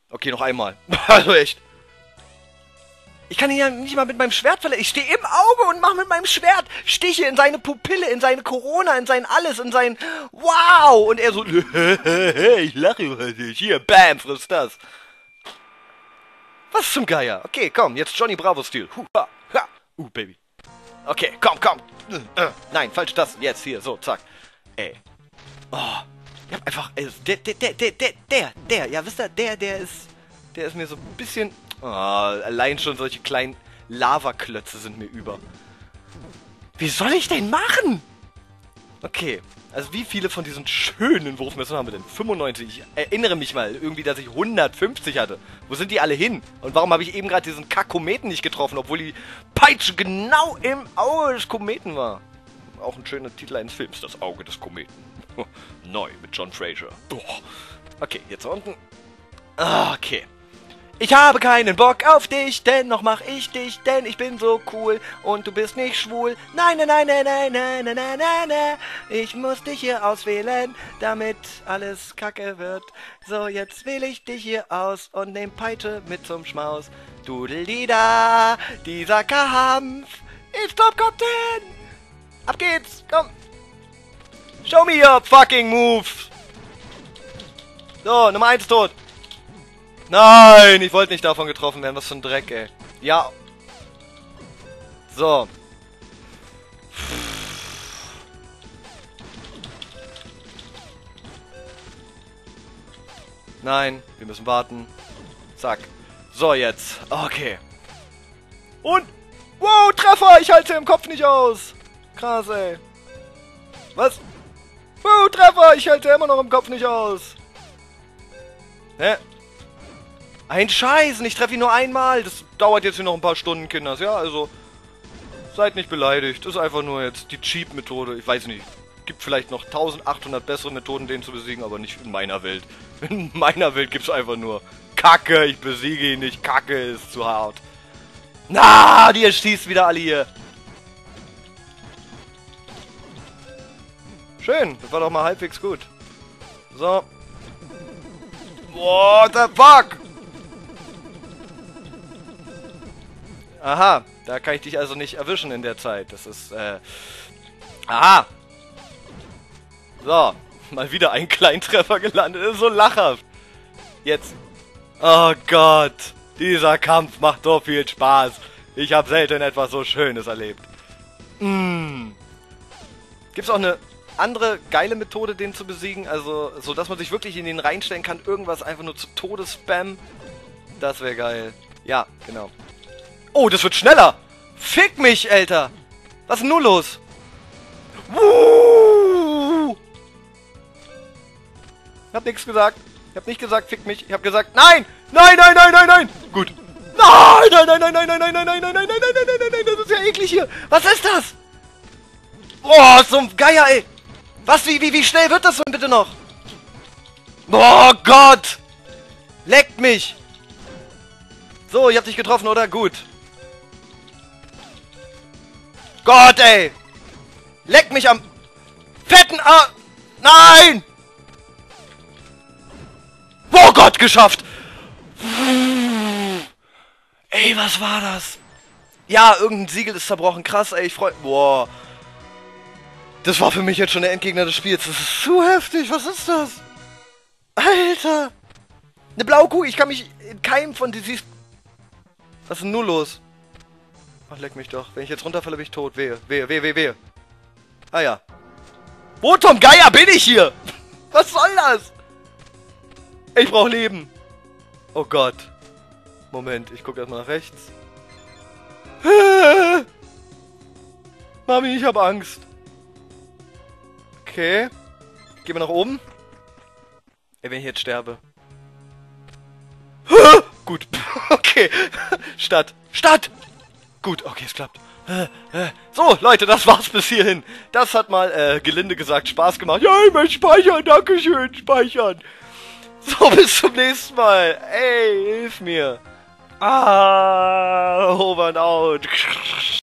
Okay, noch einmal. Also echt. Ich kann ihn ja nicht mal mit meinem Schwert verletzen. Ich stehe im Auge und mache mit meinem Schwert Stiche in seine Pupille, in seine Corona, in sein alles, in sein Wow! Und er so, ich lache über dich. Hier, bam, friss das. Was zum Geier? Okay, komm, jetzt Johnny Bravo-Stil. Ha, ha. Baby. Okay, komm, komm. Nein, falsch das. Jetzt hier, so, zack. Ey. Oh. Ich hab einfach, ja, wisst ihr, der ist mir so ein bisschen, oh, allein schon solche kleinen Lavaklötze sind mir über. Wie soll ich denn machen? Okay, also wie viele von diesen schönen Wurfmessern haben wir denn? 95, ich erinnere mich mal irgendwie, dass ich 150 hatte. Wo sind die alle hin? Und warum habe ich eben gerade diesen Kack-Kometen nicht getroffen, obwohl die Peitsche genau im Auge des Kometen war? Auch ein schöner Titel eines Films, das Auge des Kometen. Neu mit John Fraser. Okay, jetzt unten. Okay. Ich habe keinen Bock auf dich, dennoch mach ich dich, denn ich bin so cool und du bist nicht schwul. Nein, nein, nein, nein, nein, nein, nein, nein, nein, nein. Ich muss dich hier auswählen, damit alles kacke wird. So, jetzt wähle ich dich hier aus und nehm Peitsche mit zum Schmaus. Dudelida, dieser Kampf ist Top Content. Ab geht's, komm. Show me your fucking moves! So, Nummer 1 tot. Nein, ich wollte nicht davon getroffen werden. Was für ein Dreck, ey. Ja. So. Nein, wir müssen warten. Zack. So, jetzt. Okay. Und... Wow, Treffer! Ich halte im Kopf nicht aus. Krass, ey. Was? Treffer! Ich halte immer noch im Kopf nicht aus. Hä? Ein Scheiß! Ich treffe ihn nur einmal. Das dauert jetzt hier noch ein paar Stunden, Kinders. Ja, also... Seid nicht beleidigt. Das ist einfach nur jetzt die Cheap-Methode. Ich weiß nicht. Gibt vielleicht noch 1800 bessere Methoden, den zu besiegen, aber nicht in meiner Welt. In meiner Welt gibt es einfach nur Kacke. Ich besiege ihn nicht. Kacke ist zu hart. Na, die erschießt wieder alle hier. Schön, das war doch mal halbwegs gut. So. What the fuck? Aha, da kann ich dich also nicht erwischen in der Zeit. Das ist, aha. So, mal wieder ein Kleintreffer gelandet. Das ist so lachhaft. Jetzt. Oh Gott. Dieser Kampf macht so viel Spaß. Ich habe selten etwas so Schönes erlebt. Gibt's auch eine andere geile Methode, den zu besiegen? Also, so dass man sich wirklich in den reinstellen kann, irgendwas einfach nur zu Tode spammen. Das wäre geil. Ja, genau. Oh, das wird schneller! Fick mich, Alter! Was ist denn nur los? Ich hab nichts gesagt. Ich hab nicht gesagt, fick mich. Ich hab gesagt, nein! Nein, nein, nein, nein, nein! Gut. Nein, nein, nein, nein, nein, nein, nein, nein, nein, nein, nein, nein, nein, nein, nein, nein, das ist ja eklig hier. Was ist das? Boah, so ein Geier, ey. Was, wie schnell wird das denn bitte noch? Oh Gott! Leckt mich! So, ich hab dich getroffen, oder? Gut. Gott, ey! Leck mich am fetten Nein! Oh Gott, geschafft! Ey, was war das? Ja, irgendein Siegel ist zerbrochen. Krass, ey, ich freu... Boah. Das war für mich jetzt schon der Endgegner des Spiels. Das ist zu heftig. Was ist das? Alter! Eine Blaukuh. Ich kann mich in keinem von diesen... Was ist denn nur los? Ach, leck mich doch. Wenn ich jetzt runterfalle, bin ich tot. Wehe, wehe, wehe, wehe, wehe. Ah ja. Wo zum Geier bin ich hier? Was soll das? Ich brauche Leben. Oh Gott. Moment, ich gucke erstmal nach rechts. Mami, ich habe Angst. Okay. Gehen wir nach oben. Ey, wenn ich jetzt sterbe. Gut. Okay. Stadt. Stadt! Gut, okay, es klappt. So, Leute, das war's bis hierhin. Das hat mal, gelinde gesagt, Spaß gemacht. Ja, ich möchte speichern, dankeschön, speichern. So, bis zum nächsten Mal. Ey, hilf mir. Over and out.